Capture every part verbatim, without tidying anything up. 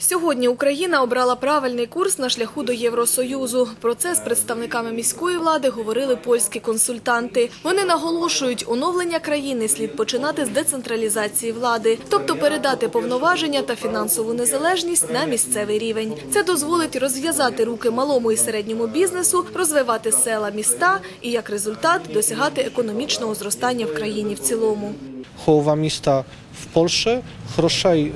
Сьогодні Україна обрала правильний курс на шляху до Євросоюзу. Про це з представниками міської влади говорили польські консультанти. Вони наголошують, оновлення країни слід починати з децентралізації влади, тобто передати повноваження та фінансову незалежність на місцевий рівень. Це дозволить розв'язати руки малому і середньому бізнесу, розвивати села, міста і, як результат, досягати економічного зростання в країні в цілому. Połowa miasta w Polsce грошей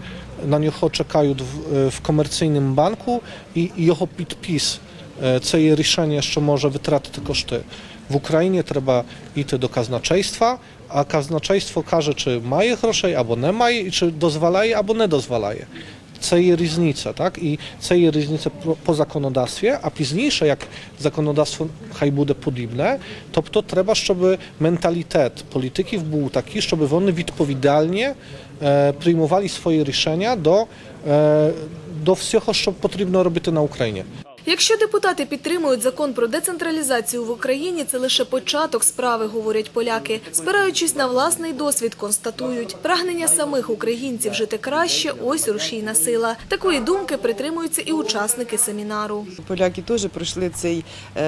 на нього чекають в комерційному банку, і його підпис – це є рішення, що може витратити кошти. В Україні треба йти до казначейства, а казначейство каже, чи має грошей або не має, і чи дозволяє або не дозволяє. Це є різниця, так? І це є різниця по законодавстві, а пізніше, як законодавство хай буде подібне, тобто треба, щоб менталітет політиків був такий, щоб вони відповідальні е, приймували свої рішення до, е, до всього, що потрібно робити на Україні. Якщо депутати підтримують закон про децентралізацію в Україні, це лише початок справи, говорять поляки. Спираючись на власний досвід, констатують, прагнення самих українців жити краще – ось рушійна сила. Такої думки притримуються і учасники семінару. Поляки теж пройшли цей,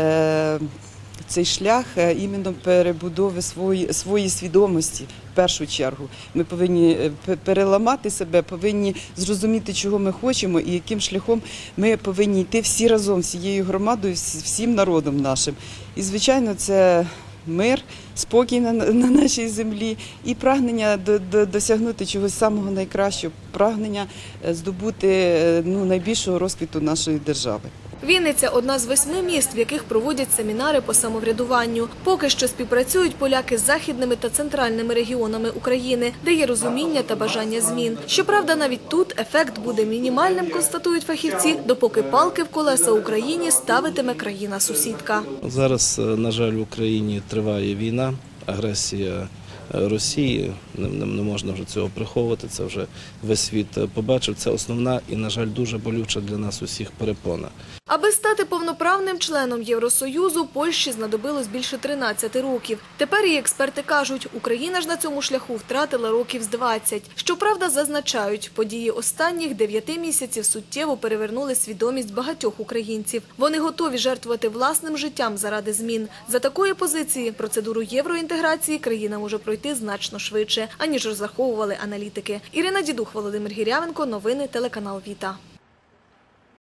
е, цей шлях іменно перебудови свої, своєї свідомості. В першу чергу ми повинні переламати себе, повинні зрозуміти, чого ми хочемо і яким шляхом ми повинні йти всі разом, всією громадою, всім народом нашим. І, звичайно, це мир, спокій на, на нашій землі і прагнення до, до, досягнути чогось самого найкращого, прагнення здобути ну, найбільшого розквіту нашої держави. Вінниця – одна з восьми міст, в яких проводять семінари по самоврядуванню. Поки що співпрацюють поляки з західними та центральними регіонами України, де є розуміння та бажання змін. Щоправда, навіть тут ефект буде мінімальним, констатують фахівці, допоки палки в колеса Україні ставитиме країна-сусідка. Зараз, на жаль, в Україні триває війна, агресія Росії, не можна вже цього приховувати, це вже весь світ побачив. Це основна і, на жаль, дуже болюча для нас усіх перепона. Аби стати повноправним членом Євросоюзу, Польщі знадобилось більше тринадцяти років. Тепер її експерти кажуть, Україна ж на цьому шляху втратила років з двадцять. Щоправда, зазначають, події останніх дев'яти місяців суттєво перевернули свідомість багатьох українців. Вони готові жертвувати власним життям заради змін. За такої позиції процедуру євроінтеграції країна може пройти значно швидше, аніж розраховували аналітики. Ірина Дідух, Володимир Гірявенко, новини телеканал Віта.